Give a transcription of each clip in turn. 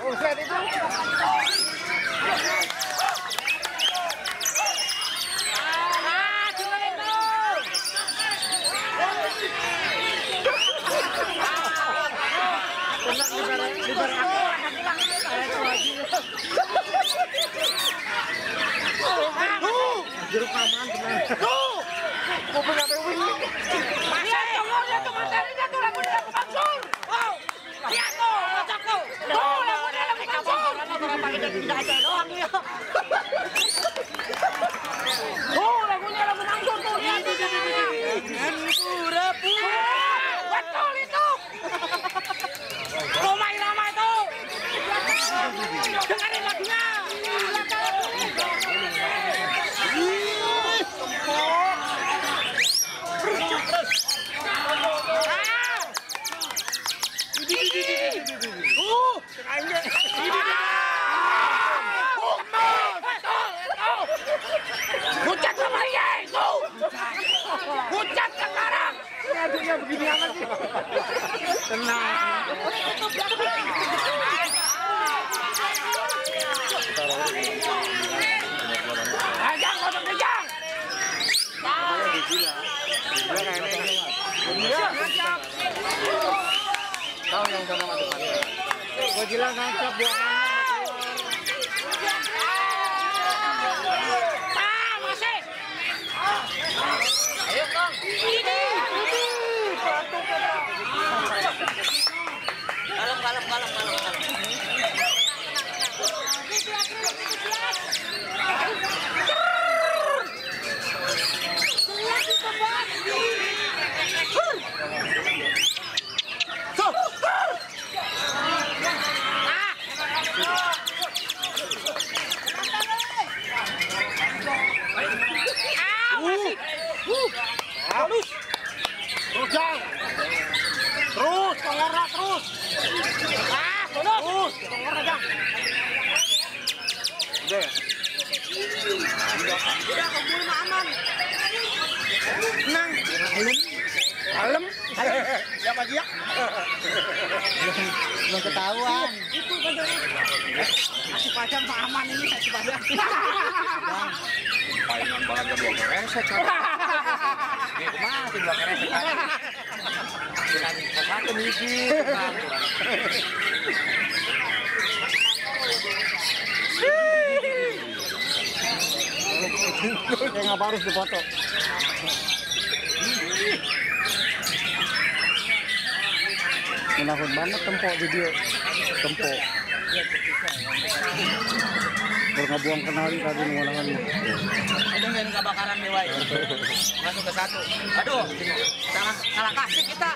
Buset itu. Jeruk aman benar. Tuh. Mau pengen ini. Lihat tuh materinya tuh lagu Mansur. Wow. Lihat tuh, kocak tuh. Tuh lagu Mansur. Kalau pakai tidak aja doang dia. Oh, lagunya lagu Mansur tuh. Lihat tuh. Pura-pura. Betul itu. Ramai tuh. Dengarin lagunya. Hujan sama dia itu. Hujan sekarang. Aduhnya begini amat sih. Tenang. Ajang, kau kejang. Tahu yang sana masuk mana? Gua bilang nancap buangan. Masih. Ayo, Kang. Ini. Kalem. Halus. Terus jang. Terus, tolonglah terus. Terus, tolonglah jang. Udah ya? Udah, kumpul mah aman. Tenang. Kalem. Siapa dia? Belum ketahuan. Itu kan. Masih pajang mah aman ini, masih pajang. Palingan banget ke blok resek. Masih blok resek. Dengan satu misi. Ngapa harus dipoto? Menakut banget tempo video. Tempo. Berngebuang kenali tadi mengolahannya. Ada yang kebakaran nih, Wai. Masuk ke satu. Aduh, salah kasih kita.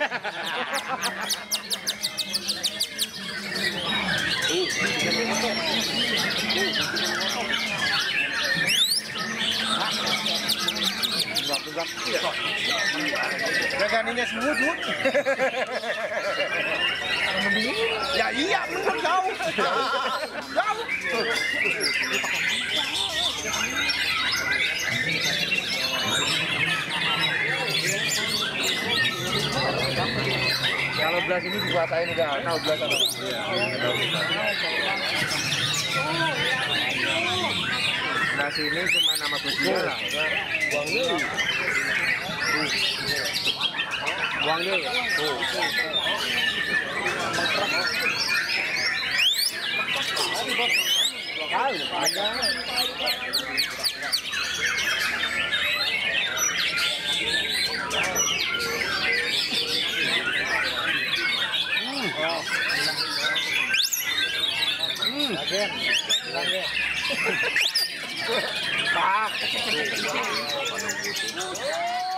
Reganinya semudut. Ya iya, bener jauh. Jauh. Kalau belas ini dikuasain udah tahu belas apa? Iya. Belas ini cuma nama kucing lah. Buang deh. Tuh. Kali ada. Again. Pak.